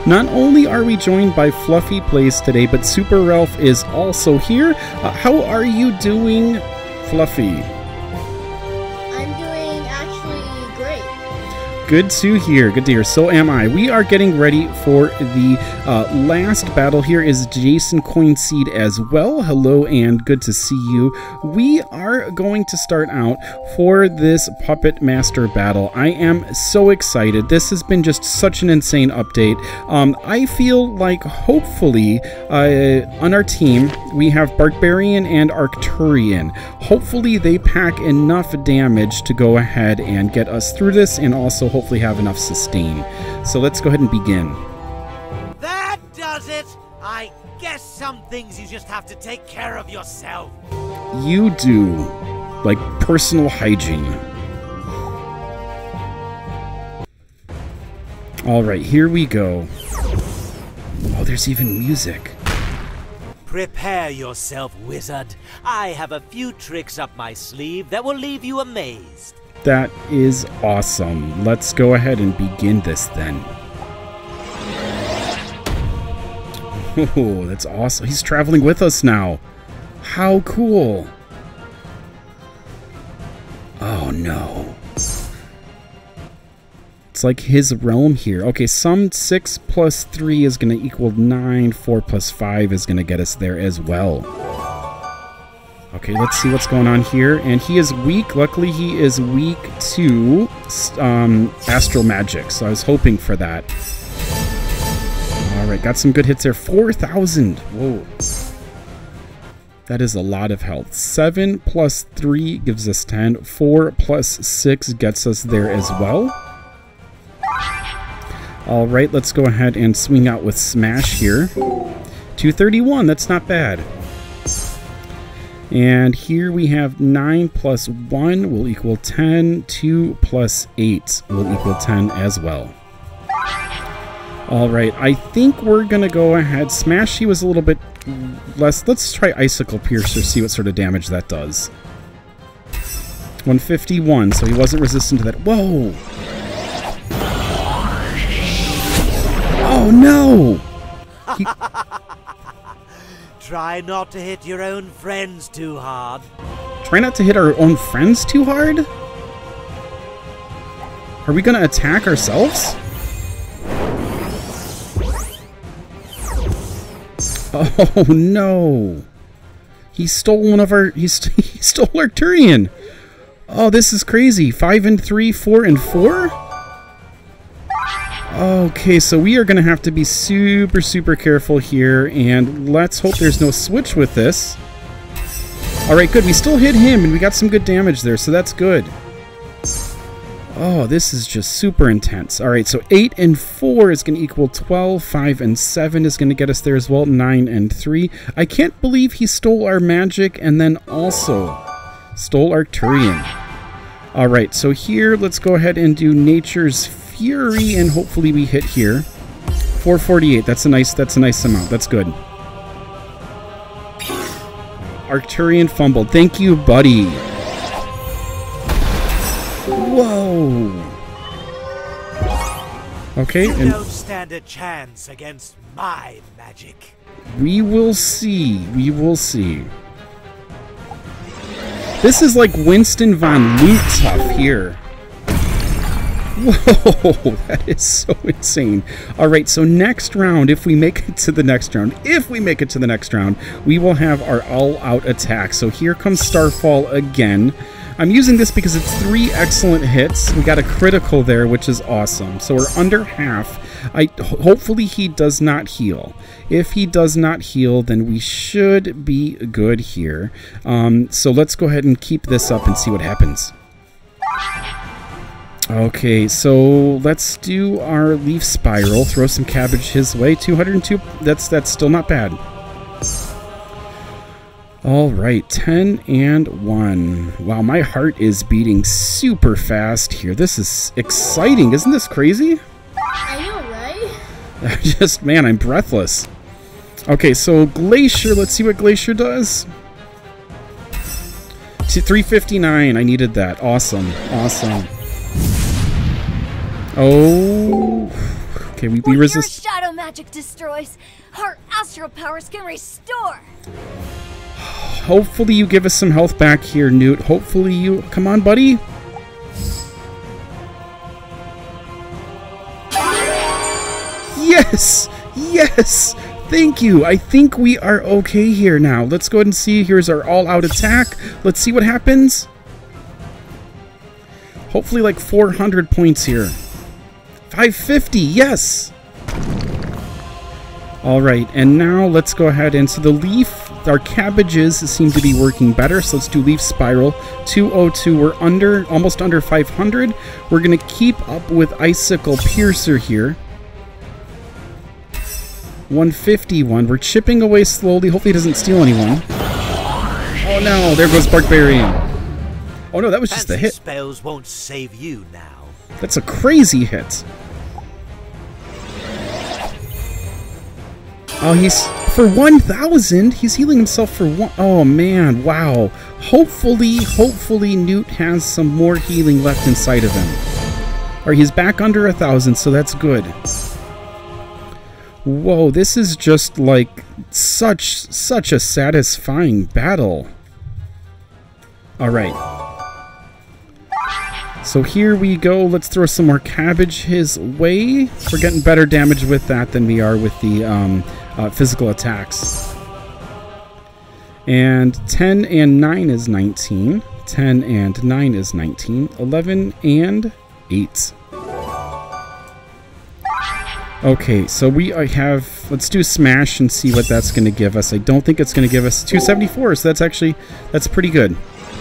Not only are we joined by Fluffy Plays today, but Super Ralph is also here. How are you doing, Fluffy? I'm doing actually great. Good to hear. Good to hear. So am I. We are getting ready for the last battle. Here is Jason Coinseed as well. Hello and good to see you. We are going to start out for this Puppet Master battle. I am so excited. This has been just such an insane update. I feel like hopefully on our team we have Barbarian and Arcturian. Hopefully they pack enough damage to go ahead and get us through this, and also hopefully have enough sustain. So let's go ahead and begin. That does it! I guess some things you just have to take care of yourself. You do. Like personal hygiene. Alright, here we go. Oh, there's even music. Prepare yourself, wizard. I have a few tricks up my sleeve that will leave you amazed. That is awesome. Let's go ahead and begin this then. Oh, that's awesome. He's traveling with us now. How cool. Oh no. It's like his realm here. Okay, sum 6 plus 3 is going to equal 9. 4 plus 5 is going to get us there as well. Okay, let's see what's going on here. And he is weak. Luckily, he is weak to Astral Magic, so I was hoping for that. Alright, got some good hits there. 4,000. Whoa. That is a lot of health. 7 plus 3 gives us 10. 4 plus 6 gets us there as well. Alright, let's go ahead and swing out with Smash here. 231, that's not bad. And here we have 9 plus 1 will equal 10. 2 plus 8 will equal 10 as well. Alright, I think we're going to go ahead. Smashy was a little bit less. Let's try Icicle Piercer, see what sort of damage that does. 151, so he wasn't resistant to that. Whoa! Oh no! Try not to hit your own friends too hard. Try not to hit our own friends too hard? Are we gonna attack ourselves? Oh no! He stole one of our... He stole Arcturian! Oh, this is crazy. 5 and 3, 4 and 4? Okay, so we are going to have to be super careful here, and let's hope there's no switch with this. Alright, good. We still hit him, and we got some good damage there, so that's good. Oh, this is just super intense. Alright, so 8 and 4 is going to equal 12. 5 and 7 is going to get us there as well. 9 and 3. I can't believe he stole our magic and then also stole Arcturian. Alright, so here, let's go ahead and do Nature's Fury, and hopefully we hit here. 448. That's a nice amount. That's good. Arcturian fumbled. Thank you, buddy. Whoa. Okay, You and don't stand a chance against my magic. we will see. We will see. This is like Winston Von Lutoff here. Whoa, that is so insane. Alright, so next round, if we make it to the next round, we will have our all-out attack. So here comes Starfall again. I'm using this because it's 3 excellent hits. We got a critical there, which is awesome. So we're under half. Hopefully he does not heal. If he does not heal, then we should be good here. So let's go ahead and keep this up and see what happens. Okay, so let's do our Leaf Spiral. Throw some cabbage his way. 202. That's still not bad. All right, 10 and 1. Wow, my heart is beating super fast here. This is exciting. Isn't this crazy? I know, right? Man, I'm breathless. Okay, so Glacier. Let's see what Glacier does. 359. I needed that. Awesome. Awesome. Oh, Okay, we What resist. your shadow magic destroys, our astral powers can restore. Hopefully you give us some health back here, Newt. Hopefully you... Come on, buddy. Yes! Yes! Thank you. I think we are okay here now. Let's go ahead and see. Here's our all-out attack. Let's see what happens. Hopefully like 400 points here. 550. Yes! Alright, and now let's go ahead and... So the leaf, our cabbages seem to be working better. So let's do leaf spiral. 202. We're almost under 500. We're going to keep up with icicle piercer here. 151. We're chipping away slowly. Hopefully he doesn't steal anyone. Oh no, there goes Barbarian. Oh no, that was just the hit. Spells won't save you now. That's a crazy hit. Oh, he's... For 1,000? He's healing himself for one... Oh man, wow. Hopefully Newt has some more healing left inside of him. Alright, he's back under 1,000, so that's good. Whoa, this is just like such a satisfying battle. Alright. So here we go. Let's throw some more cabbage his way. We're getting better damage with that than we are with the physical attacks. And 10 and 9 is 19. 10 and 9 is 19. 11 and 8. Okay, so we have... Let's do Smash and see what that's going to give us. I don't think it's going to give us 274, so that's pretty good.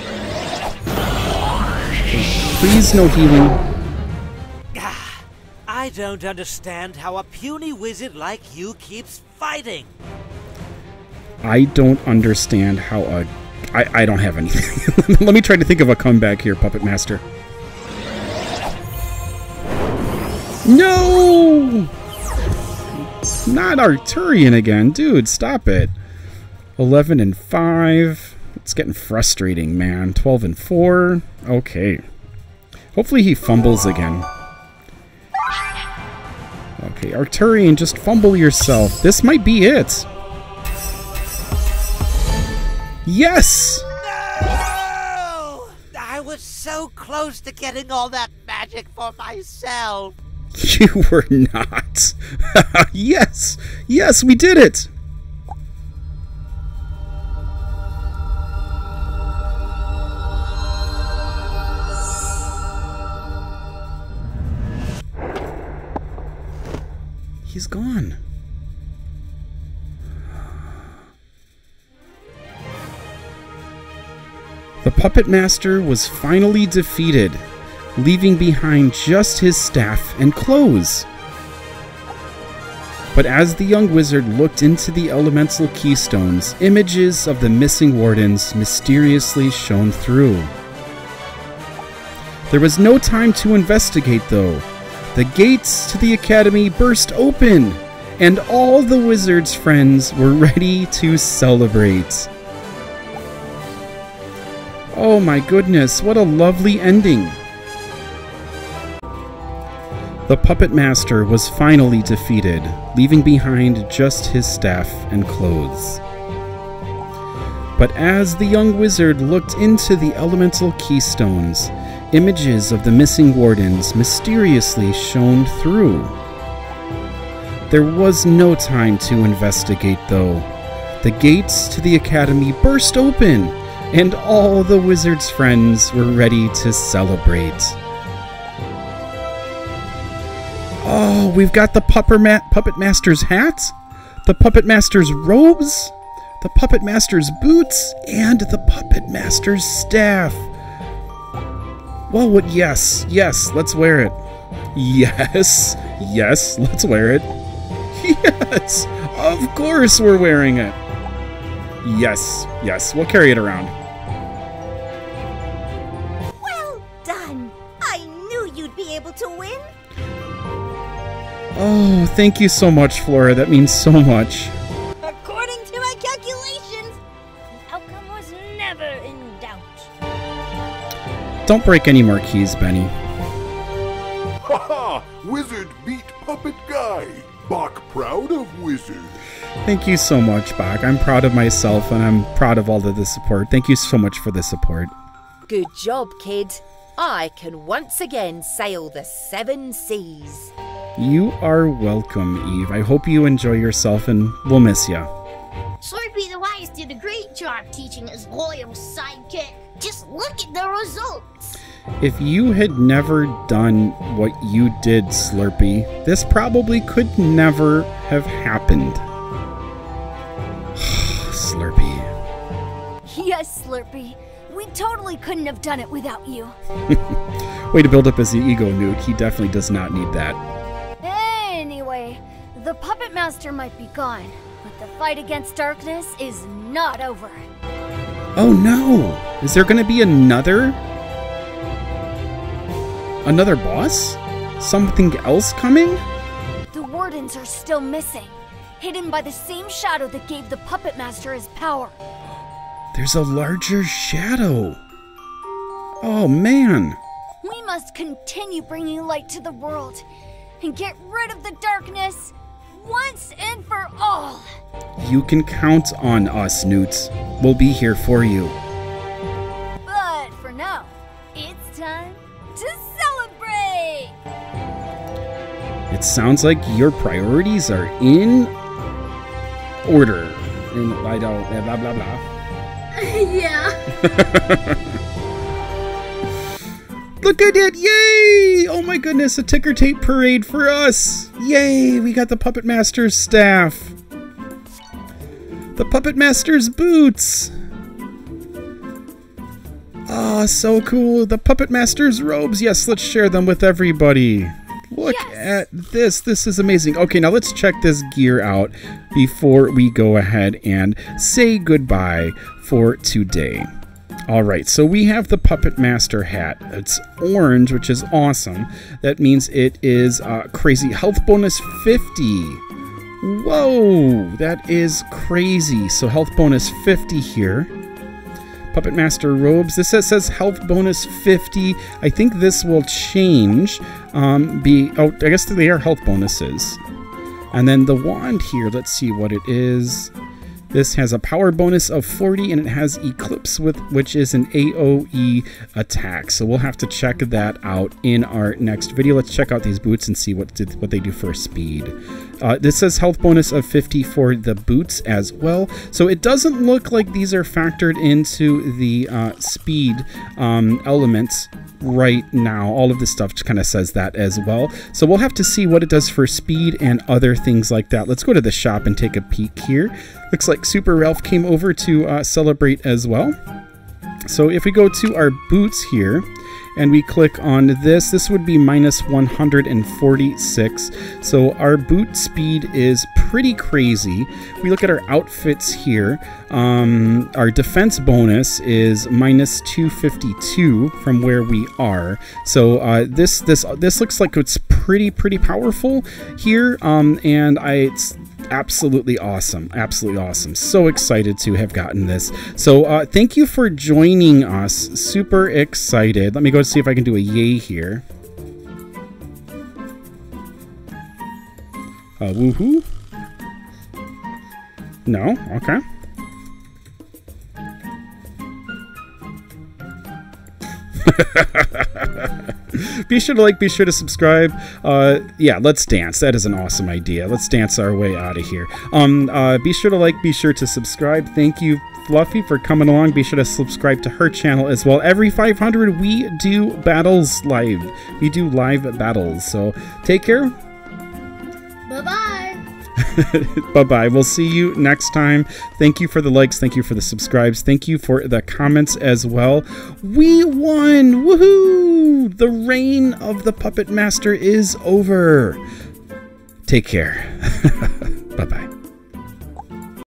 Please, no healing. I don't understand how a puny wizard like you keeps fighting. I don't understand how a... I don't have anything. Let me try to think of a comeback here, Puppet Master. No! Not Arturian again. Dude, stop it. 11 and 5. It's getting frustrating, man. 12 and 4. Okay. Hopefully he fumbles again. Okay, Arturian, just fumble yourself. This might be it. Yes! No! I was so close to getting all that magic for myself. You were not. Yes! Yes, we did it! He's gone. The Puppet Master was finally defeated, leaving behind just his staff and clothes. But as the young wizard looked into the elemental keystones, images of the missing wardens mysteriously shone through. There was no time to investigate, though. The gates to the academy burst open, and all the wizard's friends were ready to celebrate. Oh my goodness, what a lovely ending! The Puppet Master was finally defeated, leaving behind just his staff and clothes. But as the young wizard looked into the elemental keystones, images of the missing wardens mysteriously shone through. There was no time to investigate, though. The gates to the academy burst open, and all the wizard's friends were ready to celebrate. Oh, we've got the Puppet Master's hat, the Puppet Master's robes, the Puppet Master's boots, and the Puppet Master's staff. Well, what? Yes, let's wear it. Yes, let's wear it. Yes, of course we're wearing it. Yes, we'll carry it around. Well done! I knew you'd be able to win! Oh, thank you so much, Flora. That means so much. According to my calculations, the outcome was never in doubt. Don't break any more keys, Benny. Ha ha! Wizard beat puppet guy. Bach proud of Wizard. Thank you so much, Bach. I'm proud of myself, and I'm proud of all of the support. Thank you so much for the support. Good job, kid. I can once again sail the 7 seas. You are welcome, Eve. I hope you enjoy yourself, and we'll miss you. Slurpee the Wise did a great job teaching his loyal sidekick. Just look at the results. If you had never done what you did, Slurpee, this probably could never have happened. Slurpee. Yes, Slurpee. We totally couldn't have done it without you. Way to build up his ego, Newt. He definitely does not need that. Anyway, the Puppet Master might be gone, but the fight against darkness is not over. Oh no! Is there gonna be another boss? Something else coming? The Wardens are still missing, hidden by the same shadow that gave the Puppet Master his power. There's a larger shadow. Oh man. We must continue bringing light to the world and get rid of the darkness once and for all. You can count on us, Newts. We'll be here for you. But for now, it's time to celebrate! It sounds like your priorities are in order. I don't, blah, blah, blah. Yeah. Look at it! Yay! Oh my goodness, a ticker tape parade for us! Yay! We got the Puppet Master's staff. The Puppet Master's boots. Ah, so cool. The Puppet Master's robes. Yes, let's share them with everybody. Look at this. This is amazing. Okay, now let's check this gear out before we go ahead and say goodbye for today. All right, so we have the Puppet Master hat. It's orange, which is awesome. That means it is crazy. Health bonus 50. Whoa, that is crazy. So health bonus 50 here. Puppet Master robes. This says health bonus 50. I think this will change. I guess they are health bonuses. And then the wand here, let's see what it is. This has a power bonus of 40, and it has Eclipse, which is an AoE attack. So we'll have to check that out in our next video. Let's check out these boots and see what they do for speed. This says health bonus of 50 for the boots as well. So it doesn't look like these are factored into the speed elements right now. All of this stuff kind of says that as well. So we'll have to see what it does for speed and other things like that. Let's go to the shop and take a peek here. Looks like Super Ralph came over to celebrate as well. So if we go to our boots here and we click on this, this would be minus 146. So our boot speed is pretty crazy. We look at our outfits here. Our defense bonus is minus 252 from where we are. So this looks like it's pretty powerful here. And it's absolutely awesome. Absolutely awesome. So excited to have gotten this. So thank you for joining us. Super excited. Let me go see if I can do a yay here. Woohoo. No? Okay. Be sure to like, be sure to subscribe. Yeah, let's dance. That is an awesome idea. Let's dance our way out of here. Be sure to like, be sure to subscribe. Thank you, Fluffy, for coming along. Be sure to subscribe to her channel as well. Every 500 we do battles live. We do live battles. So take care. Bye-bye. Bye-bye. We'll see you next time. Thank you for the likes. Thank you for the subscribes. Thank you for the comments as well. We won! Woohoo! The reign of the Puppet Master is over. Take care. Bye-bye.